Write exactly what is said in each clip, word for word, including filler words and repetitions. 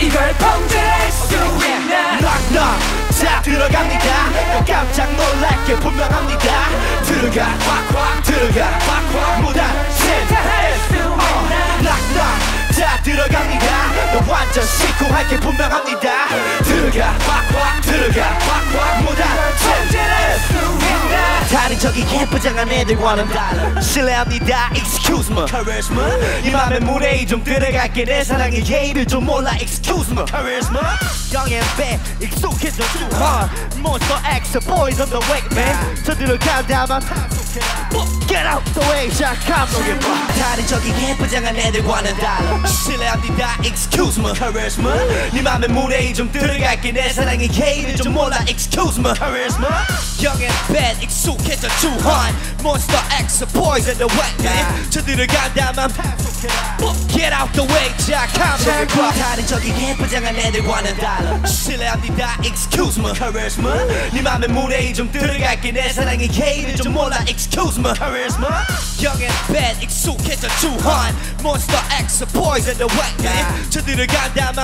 이걸 범죄할 수 있나 knock knock 자 들어갑니다 깜짝 놀랄게 분명합니다 들어가 확확 들어가 확확 무단 침입할 수 있나 knock knock 자 들어갑니다 너 완전 시크할게 분명합니다 들어가 확확 들어가 확확 무단 침입할 수 있나 다른 저기 예쁘장한 애들과는 달라 실례합니다 excuse me charisma 이 맘에 무례히 좀 들어갈게 내 사랑의 예의를 좀 몰라 excuse me charisma young and bad 익숙해져 too hard monster X boys on the way man 저 들어간다만 get out the way 자 감독의 봐 다른 저기 예쁘장한 애들과는 달라 실례합니다 excuse me charisma 이 맘에 무례히 좀 들어갈게 내 사랑의 예의를 좀 몰라 excuse me charisma young and bad 익숙해져 too hard monster X boys on the way man 저 들어간다만 get out the way 자 감독의 봐 다른 저기 예쁘장한 애들과는 달라 실례합니다 excuse me charisma 네 맘에 무례히 좀 들어갈게 내 사랑의 예의를 좀 몰라 excuse me charisma young and bad 익숙해져 too hard monster X boys on the way man 저 들어간다만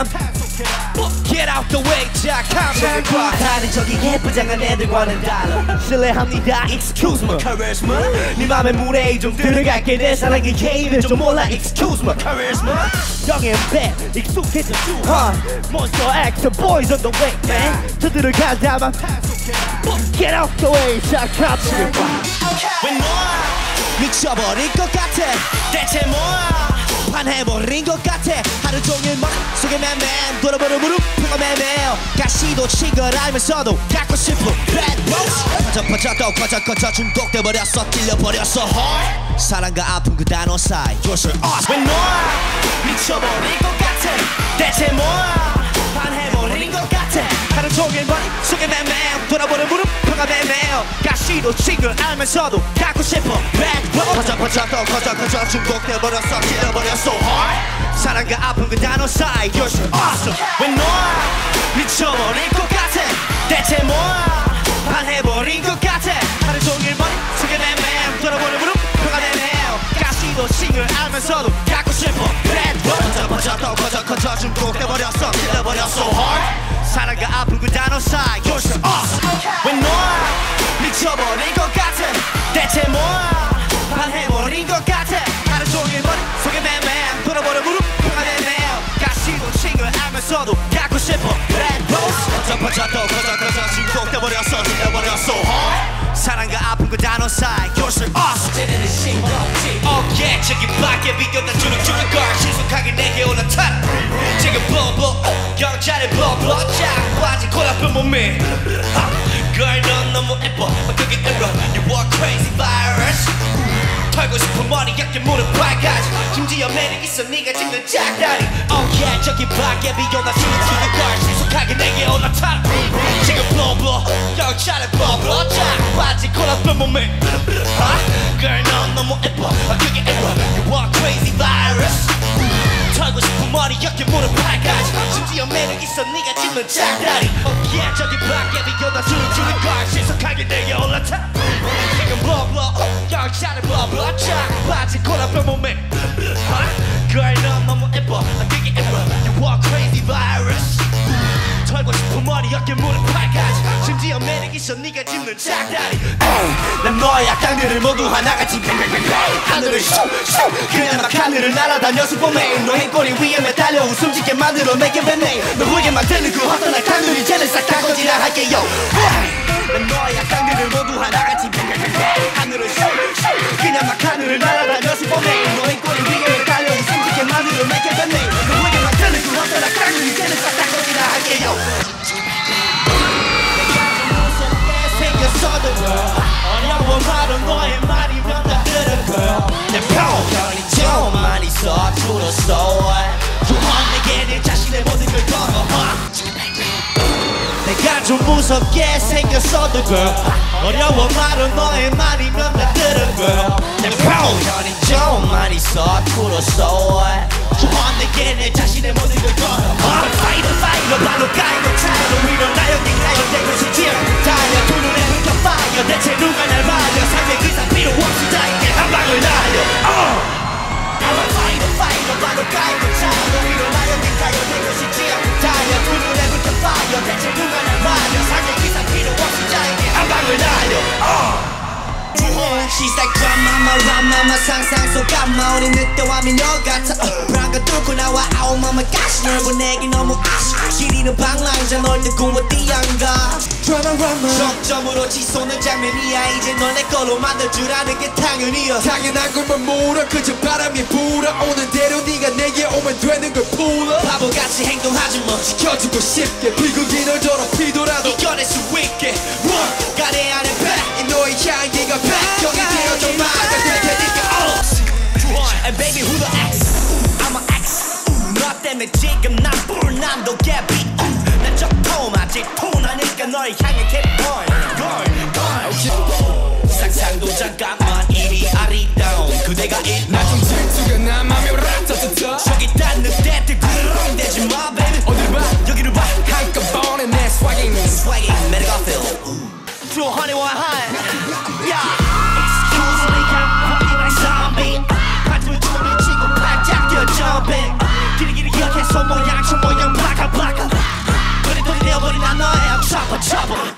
get out the way 자 감독의 봐 다른 저기 예쁘장한 애들과는 달라 실례합니다 excuse me charisma 네 맘에 무례히 좀 들어갈게 내 사랑의 예의를 좀 몰라 excuse me charisma young and bad 익숙해져 too hard monster X boys on the way man 저 들어간다만 get out the way 자 감독의 봐 왜 너야 미쳐버릴 것 같아 대체 뭐야 반해버린 것 같아 하루 종일 머릿속에 맴맴 돌아보는 무릎 펴고 매매요 가시도 친 걸 알면서도 갖고 싶어 bad rose 퍼져 퍼져 또 커져 커져 중독돼 버렸어 찔려버렸어 hard 사랑과 아픔 그 단어 사이 You're so awesome 왜 너야 미쳐버릴 것 같아 대체 뭐야 반해버린 것 같아 하루 종일 머릿속에 맴맴 돌아보는 무릎 펴고 매매요 가시도 친 걸 알면서도 갖고 싶어 bad rose 퍼져 퍼져 또 커져 커져 중독돼 버렸어 찔려버렸어 hard 사랑과 아픔 그 단어 사이 You're so awesome 왜 너야 미쳐버릴 것 같아 대체 뭐야 반해버린 것 같아 하루 종일 머릿속에 맴맴 돌아보는 무릎 펴가 매매요 가시도 친 걸 알면서도 갖고 싶어 bad rose 퍼져 퍼져 또 커져 커져 중독돼 버렸어 찔려버렸어 hard 사랑과 아픔 그 단어 사이 You're so awesome 왜 너야 미쳐버린 것 같아 대체 뭐야 반해버린 것 같아 하루 종일 머릿속에 맴맴 돌아버려 무릎 펴가 매매요 가시도 친 걸 알면서도 갖고 싶어 bad rose 퍼져 퍼져 또 커져 커져 중독돼 버렸어 찔려버렸어 hard 사랑과 아픔 그 단어 사이 You're so awesome oh yeah 저기 밖에 비교다 주룩주룩 걸 신속하게 내게 올라타라 지금 블루블루 경찰의 블루블루 쫙 빠진 코라쁜 몸에 Girl 넌 너무 예뻐 그게 error You are crazy virus 털고 싶은 머리 얇게 무릎 발까지 심지어 매력 있어 네가 찍는 짝다리 Oh yeah 저기 밖에 비오나 주룩주룩 걸 신속하게 내게 올라타라 지금 블루블루 경찰의 블루블루 쫙 빠진 코라쁜 몸에 Girl 넌 너무 예뻐 그게 error You are crazy virus 털고 싶은 머리 얇게 무릎 발까지 심지어 매력 있어 네가 찍는 짝다리 Oh yeah 저기 밖에 비오나 주룩주룩 걸 신속하게 내게 올라타라 지금 블루블루 경찰의 블루블루 쫙 빠진 코라쁜 몸에 Girl 넌 너무 예뻐 그게 error You are crazy virus 털고 싶은 머리 얇게 무릎 발까지 심지어 매력 있어 네가 짚는 짝다리 난 너야 땅들을 모두 하나같이 뱅뱅뱅뱅 하늘을 슈슈 그냥 막 하늘을 날아다녀 슈퍼맨 너의 꼬리 위에 매달려 웃음 짓게 만들어 make it bad 너 울게 만드는 그 허전한 강들이 쟤는 싹 다 건지라 할게요 난 너야 땅들을 모두 하나같이 뱅뱅뱅뱅 하늘을 슈슈 그냥 막 하늘을 날아다녀 슈퍼맨 너의 꼬리 위에 매달려 웃음 짓게 만들어 make it bad 너 울게 만드는 그 허전한 강들이 쟤는 싹 다 건지라 할게요 생겼어도 어려워 말은 너의 말이면 다 들은 girl 내 편견이 좀 많이 서툴었어 그만 내게 내 자신의 모든 걸 걸어 내가 좀 무섭게 생겼어도 girl 어려워 말은 너의 말이면 다 들은 girl 내 편견이 좀 많이 서툴었어 그만 내게 내 자신의 모든 걸 걸어 Fighter fighter 바로 가이고 차로 일어나요 네가요 내 것이 지어 달려 두 눈에 불켜 fire 대체 누가 날 말려 삶의 기사 필요 없이 나에게 한 방을 날려 I'm a fighter fighter 바로 가이고 차로 일어나요 네가요 내 것이 지어 She's like grandmama, grandmama 상상 속 감마 우리 늑대와 미녀 같아 uh, 브라가 뚫고 나와 아우 mama gosh 널 보내기 너무 아쉬워 시리는 방랑자 널 듣고 어디안가 Drama drama 적점으로 치솟는 장면이야 이제 널 내 걸로 만들 줄 아는 게 당연이야 당연한 걸만 몰아 그저 바람이 불어오는 대로 네가 내게 오면 되는 걸 풀어 바보같이 행동하지 뭐 지켜주고 싶게 비극이 널 더럽히더라도 이겨낼 수 있게 One 가래 안에 백 이 너의 향기가 백경이 되어줘 막아들 테니까 And baby who the X I'm a X 너 때문에 지금 난 불난도 개비 난 적토마 질투나니까 널 향해 keep going going going 상상도 잠깐만 이리 아리따운 그대가 있 나좀 질투가 나 맘에 라따따따 저기 딴 늑대들 그렁대지 마 baby 어딜 봐 여기를 봐 한꺼번에 내 swagging swagging 매력가 feel True honey one high yeah Excuse me I'm fucking like zombie 팔뚝을 tú를 치고 발짝 뛰어 jumping 길이길이 기억해서 모양 저 모양 바가 바가 도리도리 되어버린 난 너의 chopper chopper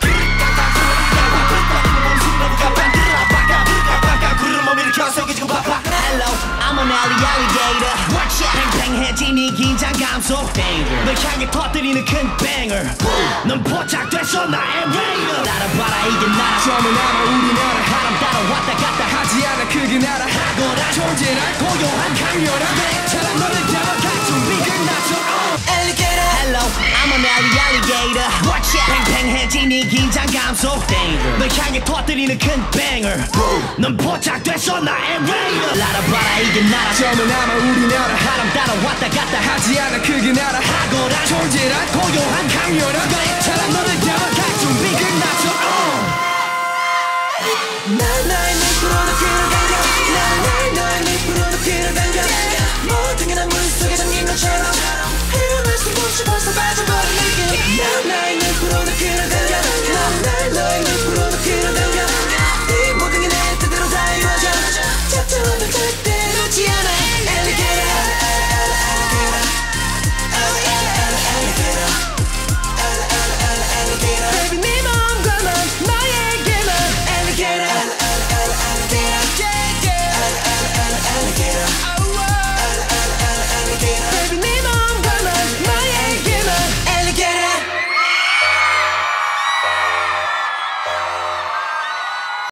Hello, I'm an alley alligator Watch out 팽팽해진 이 긴장감 속 Danger 널 향해 터뜨리는 큰 banger 넌 포착됐어 나의 raider 따라봐라 이게 나라 처음엔 아마 우리나라 바람 따라 왔다 갔다 하지 않아 그게 나라 하거라 존재란 고요한 강렬한 배처럼 너를 잡아갈 준비 끝났어 Alligator Hello, I'm an alley alligator Watch out 팽팽해진 이 긴장감 속 Danger 널 향해 터뜨리는 큰 banger 넌 포착됐어 나의 raider 따라봐라 이게 나라 처음엔 아마 우리나라 바람 따라 왔다 갔다 하지 않아 그게 나라 하거라 존재란 고요한 강렬한 배처럼 너를 잡아갈 준비 끝났어 난 나의 눈으로 너 그려가